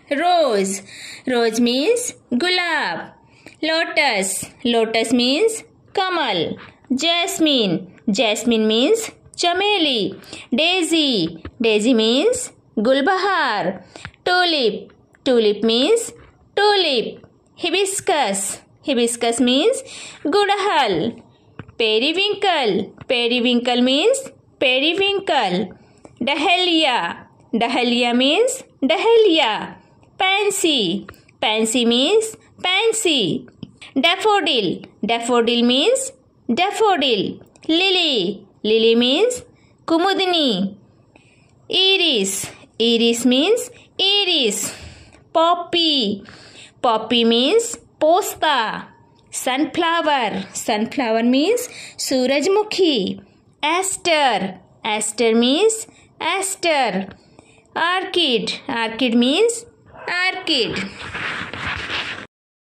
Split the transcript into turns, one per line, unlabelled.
Rose. Rose means gulab. Lotus. Lotus means kamal. Jasmine. Jasmine means chameli. Daisy. Daisy means gulbahar. Tulip. Tulip means tulip. Hibiscus. Hibiscus means gudahal. Periwinkle. Periwinkle means periwinkle. Dahlia. Dahlia means dahlia. Pansy. Pansy means pansy. Daffodil. Daffodil means daffodil. Lily. Lily means kumudni. Iris. Iris means iris. Poppy. Poppy means posta. Sunflower. Sunflower means surajmukhi. Aster. Aster means aster. Orchid. Orchid means orchid.